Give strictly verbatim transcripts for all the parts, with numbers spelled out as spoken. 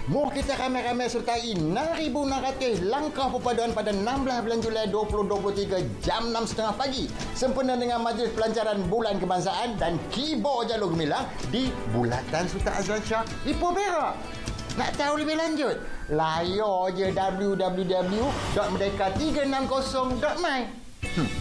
Mu kita ramai-ramai sertai enam ribu enam ratus langkah perpaduan pada enam belas bulan Julai dua ribu dua puluh tiga jam enam tiga puluh pagi sempena dengan Majlis Pelancaran Bulan Kebangsaan dan Keyboard Jalur Gemilang di Bulatan Sultan Azlan Shah, Ipoh Perak. Nak tahu lebih lanjut? Layar je w w w dot merdeka tiga enam kosong dot my. Hmm.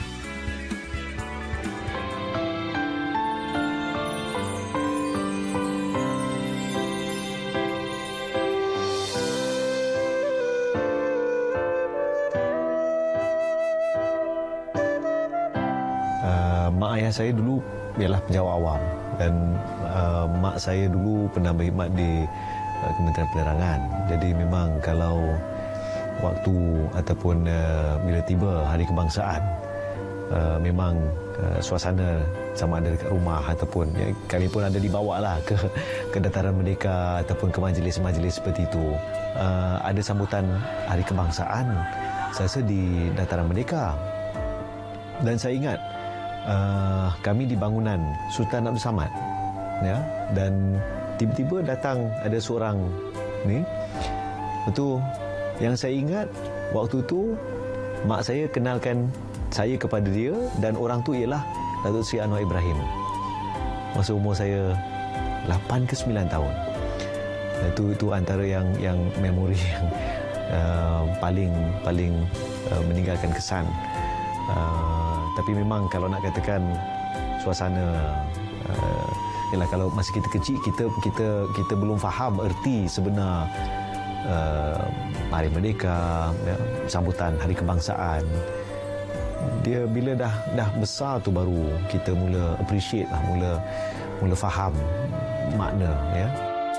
Mak ayah saya dulu ialah penjawat awam dan uh, mak saya dulu pernah berkhidmat di uh, Kementerian Penerangan. Jadi memang kalau waktu ataupun uh, bila tiba hari kebangsaan, uh, memang uh, suasana sama ada dekat rumah ataupun ya, kami pun ada dibawa lah ke, ke Dataran Merdeka ataupun ke majlis-majlis seperti itu. Uh, ada sambutan hari kebangsaan saya rasa di Dataran Merdeka. Dan saya ingat Uh, kami di bangunan Sultan Abdul Samad, ya, dan tiba-tiba datang ada seorang ni. Itu yang saya ingat waktu tu mak saya kenalkan saya kepada dia dan orang tu ialah Datuk Seri Anwar Ibrahim. Masa umur saya lapan ke sembilan tahun. Itu itu antara yang yang memori yang uh, paling paling uh, meninggalkan kesan. Uh, Tapi memang kalau nak katakan suasana, uh, ialah kalau masa kita kecil kita kita kita belum faham erti sebenar uh, Hari Merdeka, ya, sambutan Hari Kebangsaan. Dia bila dah dah besar tu baru kita mula appreciate lah, mula mula faham makna, ya.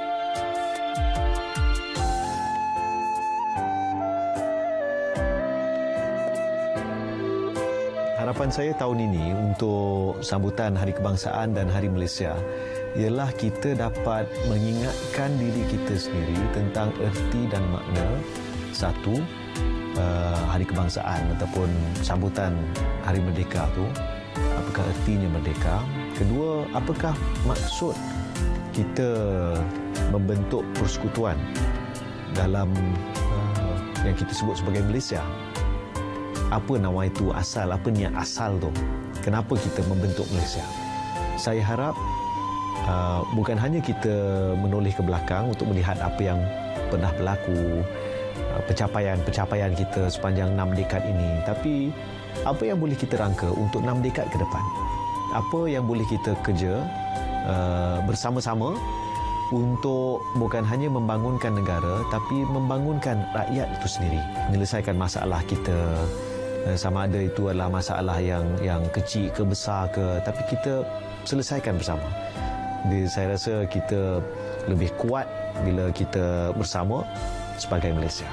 Harapan saya tahun ini untuk sambutan Hari Kebangsaan dan Hari Malaysia ialah kita dapat mengingatkan diri kita sendiri tentang erti dan makna satu, uh, Hari Kebangsaan ataupun sambutan Hari Merdeka tu, apakah ertinya merdeka. Kedua, apakah maksud kita membentuk persekutuan dalam uh, yang kita sebut sebagai Malaysia. Apa nama itu asal, apa niat asal tu? Kenapa kita membentuk Malaysia? Saya harap uh, bukan hanya kita menoleh ke belakang untuk melihat apa yang pernah berlaku, uh, pencapaian-pencapaian kita sepanjang enam dekad ini, tapi apa yang boleh kita rangka untuk enam dekad ke depan? Apa yang boleh kita kerja uh, bersama-sama untuk bukan hanya membangunkan negara tapi membangunkan rakyat itu sendiri, menyelesaikan masalah kita. Sama ada itu adalah masalah yang yang kecil ke besar ke, tapi kita selesaikan bersama. Jadi saya rasa kita lebih kuat bila kita bersama sebagai Malaysia.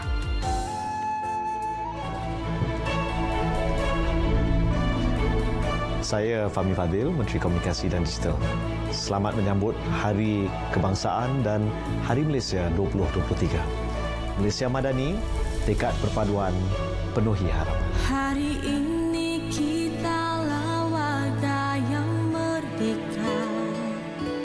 Saya Fahmi Fadil, Menteri Komunikasi dan Digital. Selamat menyambut Hari Kebangsaan dan Hari Malaysia dua ribu dua puluh tiga. Malaysia Madani, tekad perpaduan penuhi harapan.